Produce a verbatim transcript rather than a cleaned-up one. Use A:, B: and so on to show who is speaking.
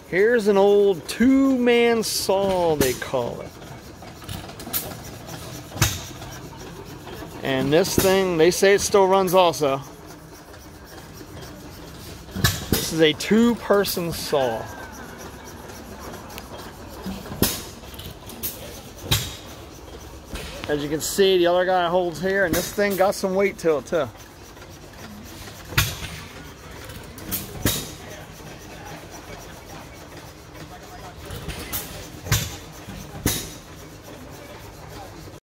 A: Here's an old two-man saw, they call it. And this thing, they say it still runs also. This is a two-person saw. As you can see, the other guy holds here, and this thing got some weight to it too.